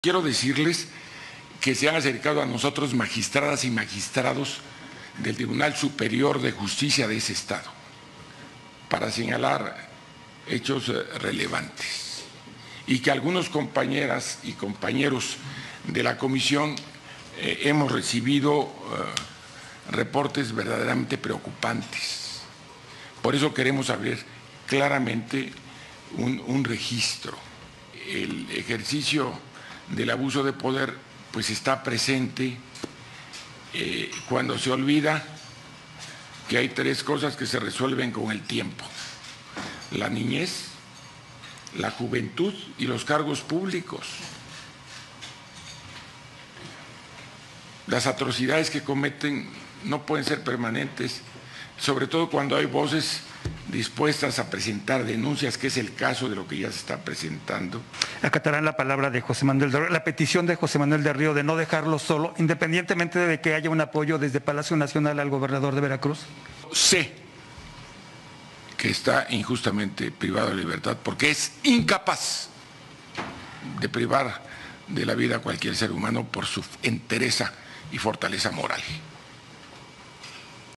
Quiero decirles que se han acercado a nosotros magistradas y magistrados del Tribunal Superior de Justicia de ese estado para señalar hechos relevantes y que algunos compañeras y compañeros de la comisión hemos recibido reportes verdaderamente preocupantes. Por eso queremos abrir claramente un registro. El ejercicio del abuso de poder pues está presente cuando se olvida que hay tres cosas que se resuelven con el tiempo: la niñez, la juventud y los cargos públicos. Las atrocidades que cometen no pueden ser permanentes, sobre todo cuando hay voces dispuestas a presentar denuncias, que es el caso de lo que ya se está presentando. Acatarán la palabra de José Manuel del Río, la petición de José Manuel del Río de no dejarlo solo, independientemente de que haya un apoyo desde Palacio Nacional al gobernador de Veracruz. Sé que está injustamente privado de libertad porque es incapaz de privar de la vida a cualquier ser humano por su entereza y fortaleza moral.